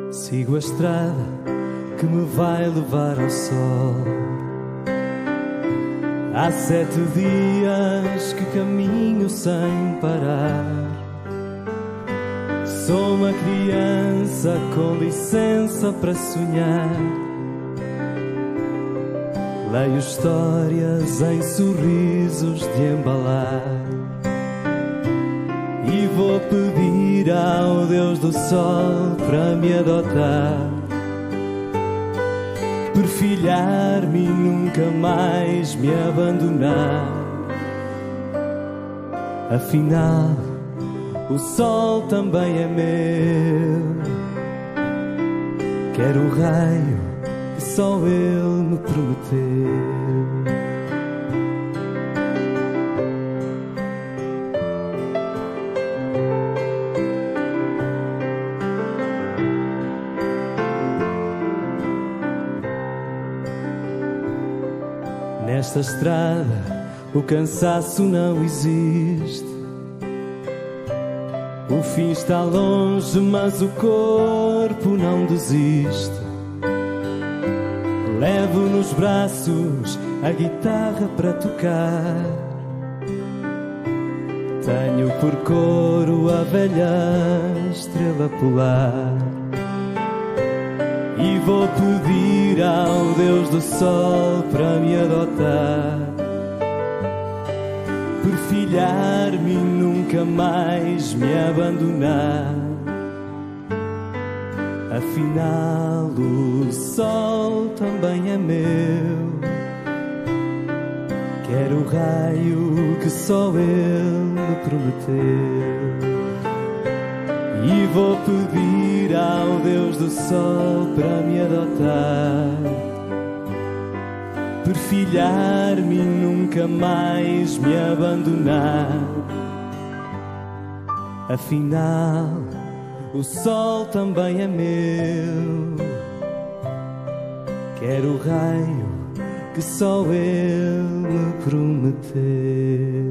Sigo a estrada que me vai levar ao sol. Há 7 dias que caminho sem parar. Sou uma criança com licença para sonhar. Leio histórias em sorrisos de embalar. E vou pedir ao Deus do Sol para me adotar, perfilhar-me e nunca mais me abandonar. Afinal, o sol também é meu. Quero o raio que só ele me prometeu. Nesta estrada o cansaço não existe. O fim está longe, mas o corpo não desiste. Levo nos braços a guitarra para tocar. Tenho por coro a velha estrela polar. E vou pedir ao Deus do Sol para me adotar, perfilhar-me e nunca mais me abandonar. Afinal, o sol também é meu. Quero o raio que só ele me prometeu. E vou pedir ao Deus do Sol para me adotar, perfilhar-me e nunca mais me abandonar. Afinal, o sol também é meu. Quero o raio que só ele me prometeu.